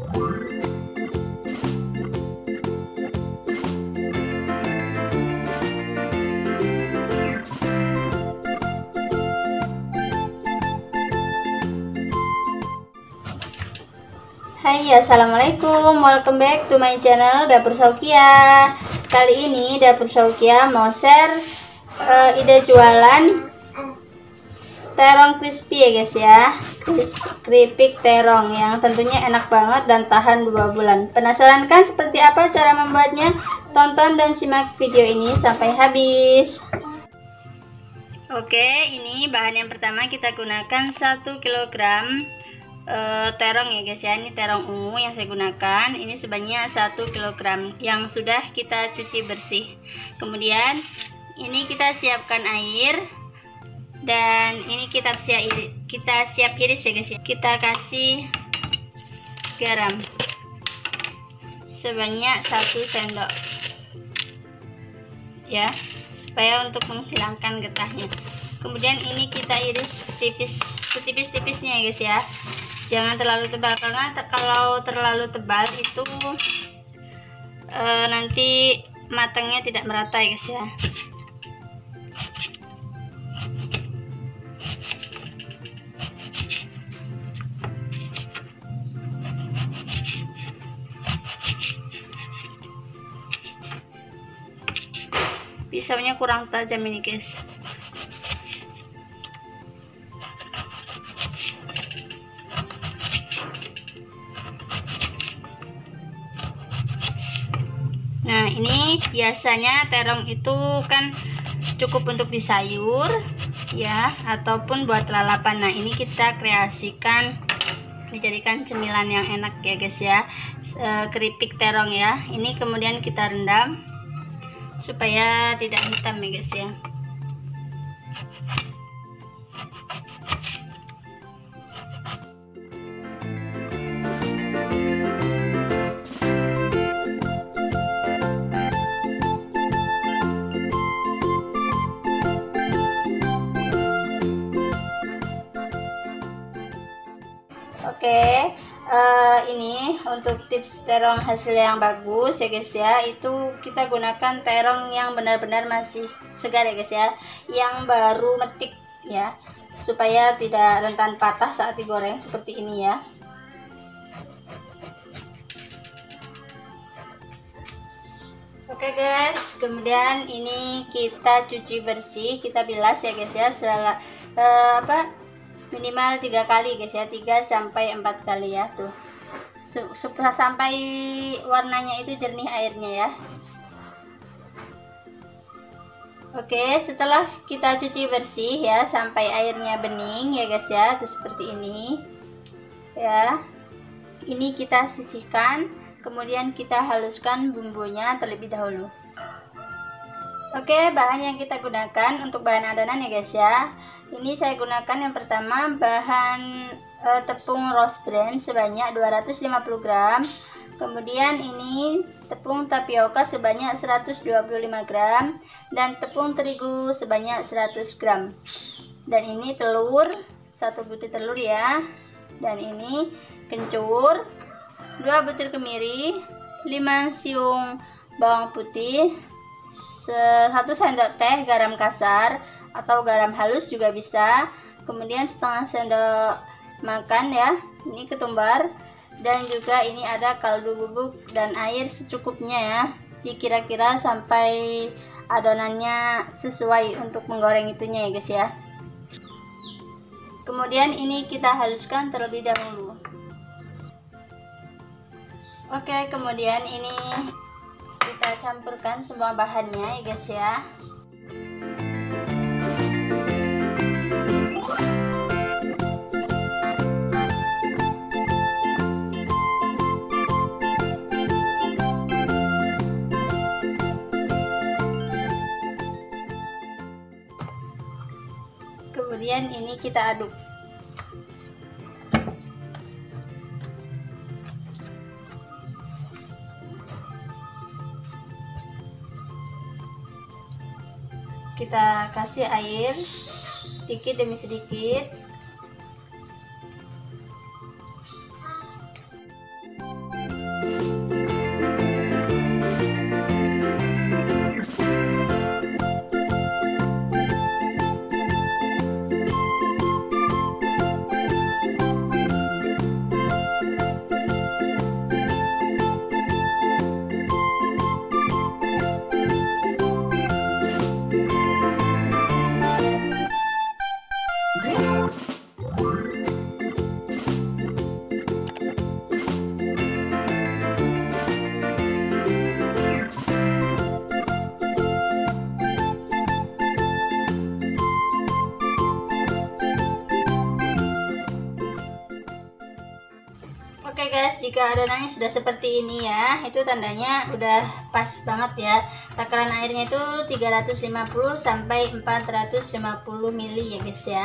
Hai, assalamualaikum, welcome back to my channel Dapur Saukia. Kali ini Dapur Saukia mau share ide jualan terong crispy ya guys ya. Keripik terong yang tentunya enak banget dan tahan 2 bulan. Penasaran kan seperti apa cara membuatnya? Tonton dan simak video ini sampai habis. Oke, ini bahan yang pertama kita gunakan 1 kilogram terong ya guys ya. Ini terong ungu yang saya gunakan, ini sebanyak 1 kg yang sudah kita cuci bersih. Kemudian ini kita siapkan air dan ini kita siap iris ya guys ya. Kita kasih garam sebanyak 1 sendok ya, supaya untuk menghilangkan getahnya. Kemudian ini kita iris setipis-tipisnya ya guys ya. Jangan terlalu tebal, karena kalau terlalu tebal itu nanti matangnya tidak merata ya guys ya. Pisaunya kurang tajam ini guys. Nah, ini biasanya terong itu kan cukup untuk disayur ya, ataupun buat lalapan. Nah, ini kita kreasikan dijadikan cemilan yang enak ya guys ya. Keripik terong ya. Ini kemudian kita rendam supaya tidak hitam ya guys ya. Oke, ini untuk tips terong hasil yang bagus ya guys ya, itu kita gunakan terong yang benar-benar masih segar ya guys ya, yang baru metik ya, supaya tidak rentan patah saat digoreng seperti ini ya. Oke guys, kemudian ini kita cuci bersih, kita bilas ya guys ya, minimal 3 kali guys ya, 3 sampai 4 kali ya tuh, sampai warnanya itu jernih airnya ya. Oke, setelah kita cuci bersih ya sampai airnya bening ya guys ya, tuh seperti ini ya. Ini kita sisihkan, kemudian kita haluskan bumbunya terlebih dahulu. Oke, bahan yang kita gunakan untuk bahan adonan ya guys ya. Ini saya gunakan yang pertama bahan tepung rose bran sebanyak 250 gram. Kemudian ini tepung tapioka sebanyak 125 gram dan tepung terigu sebanyak 100 gram. Dan ini telur, 1 butir telur ya. Dan ini kencur, 2 butir kemiri, 5 siung bawang putih, 1 sendok teh garam kasar atau garam halus juga bisa. Kemudian setengah sendok makan ya, ini ketumbar. Dan juga ini ada kaldu bubuk dan air secukupnya ya, dikira-kira sampai adonannya sesuai untuk menggoreng itunya ya guys ya. Kemudian ini kita haluskan terlebih dahulu. Oke, kemudian ini kita campurkan semua bahannya ya guys ya. Kemudian ini kita aduk. Kita kasih air sedikit demi sedikit. Oke guys, jika adonannya sudah seperti ini ya, itu tandanya udah pas banget ya. Takaran airnya itu 350 sampai 450 ml ya guys ya.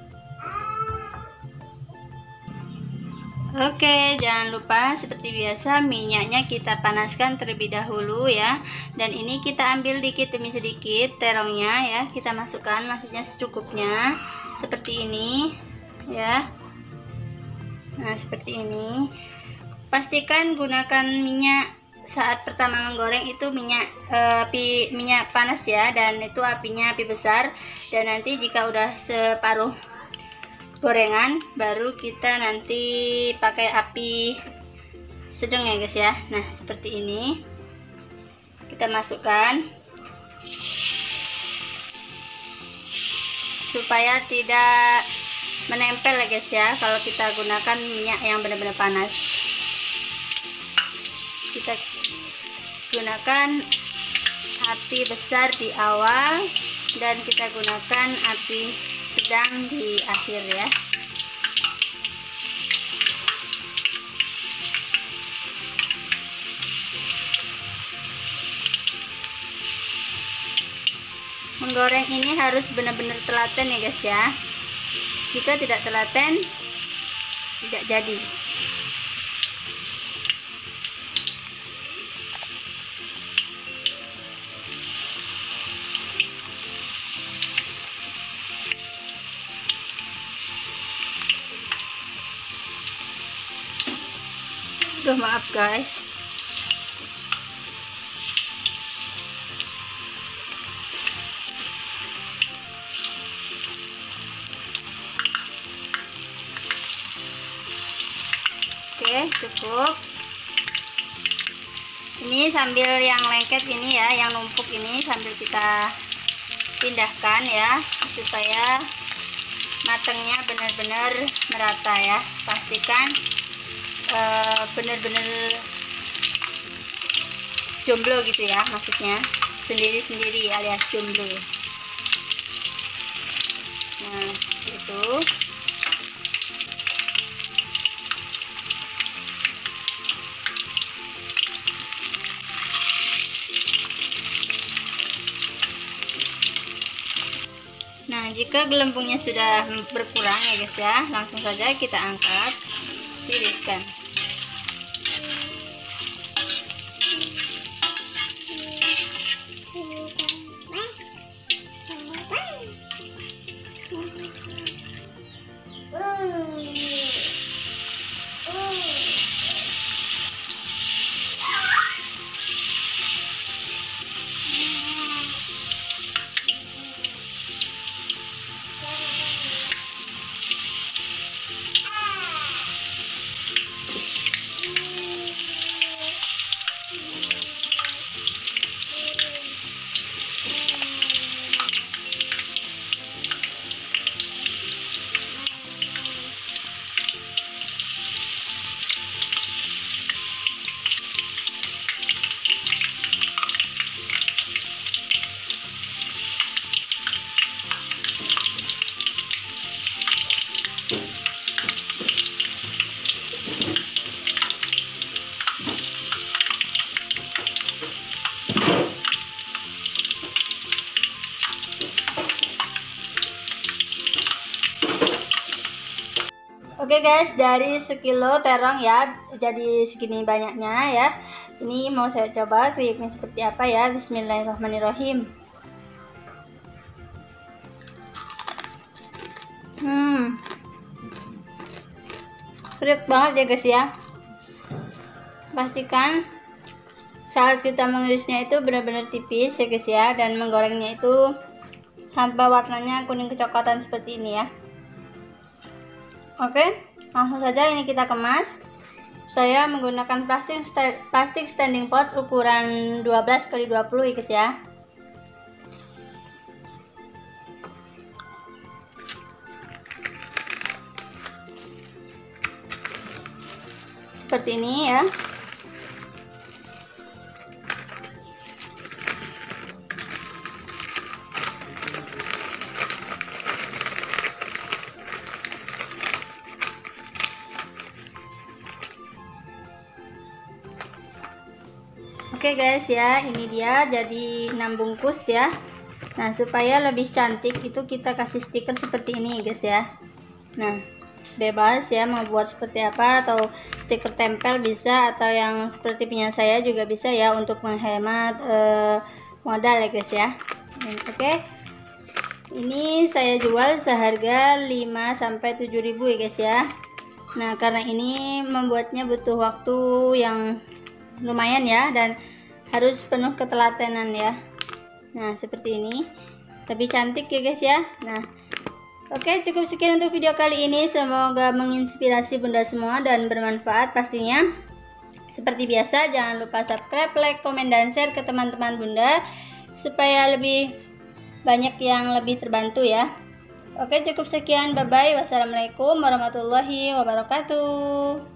Oke, jangan lupa seperti biasa minyaknya kita panaskan terlebih dahulu ya. Dan ini kita ambil dikit demi sedikit terongnya ya, kita masukkan, maksudnya secukupnya seperti ini ya. Nah, seperti ini. Pastikan gunakan minyak saat pertama menggoreng itu minyak panas ya, dan itu apinya api besar. Dan nanti jika udah separuh gorengan baru kita nanti pakai api sedang ya guys ya. Nah, seperti ini kita masukkan supaya tidak menempel ya guys ya. Kalau kita gunakan minyak yang benar-benar panas, kita gunakan api besar di awal dan kita gunakan api sedang di akhir ya. Menggoreng ini harus benar-benar telaten ya guys ya. Jika tidak telaten, tidak jadi. Duh, maaf guys. Oke, cukup. Ini sambil yang lengket ini ya, yang numpuk ini sambil kita pindahkan ya, supaya matangnya benar-benar merata ya. Pastikan benar-benar jomblo gitu ya, maksudnya sendiri-sendiri alias jomblo. Nah, itu. Nah, jika gelembungnya sudah berkurang ya guys ya, langsung saja kita angkat, tiriskan. Oke guys, dari sekilo terong ya jadi segini banyaknya ya. Ini mau saya coba kriuknya seperti apa ya. Bismillahirrahmanirrahim. Kriuk banget ya guys ya. Pastikan saat kita mengirisnya itu benar-benar tipis ya guys ya, dan menggorengnya itu sampai warnanya kuning kecoklatan seperti ini ya. Oke, langsung saja ini kita kemas. Saya menggunakan plastik standing pots ukuran 12x20 ya guys ya. Seperti ini ya. Oke guys ya, ini dia jadi 6 bungkus ya. Nah, supaya lebih cantik itu kita kasih stiker seperti ini guys ya. Nah, bebas ya mau buat seperti apa, atau stiker tempel bisa, atau yang seperti punya saya juga bisa ya, untuk menghemat modal ya guys ya. Oke. Ini saya jual seharga 5-7 ribu ya guys ya. Nah, karena ini membuatnya butuh waktu yang lumayan ya, dan harus penuh ketelatenan ya. Nah, seperti ini. Tapi cantik ya guys ya. Nah, oke, cukup sekian untuk video kali ini. Semoga menginspirasi bunda semua dan bermanfaat pastinya. Seperti biasa, jangan lupa subscribe, like, komen, dan share ke teman-teman bunda, supaya lebih banyak yang lebih terbantu ya. Oke, cukup sekian. Bye-bye. Wassalamualaikum warahmatullahi wabarakatuh.